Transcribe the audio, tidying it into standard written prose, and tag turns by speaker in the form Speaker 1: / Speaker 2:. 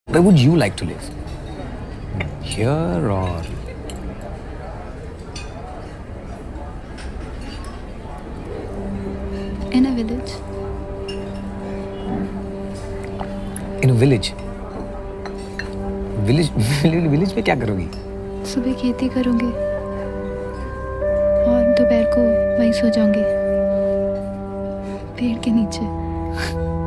Speaker 1: Where would you like to live? Here or?
Speaker 2: In a village.
Speaker 1: In a village? Village में क्या करोगी?
Speaker 2: सुबह खेती करूँगी और दोपहर को वहीं सो जाऊँगी पेड़ के नीचे।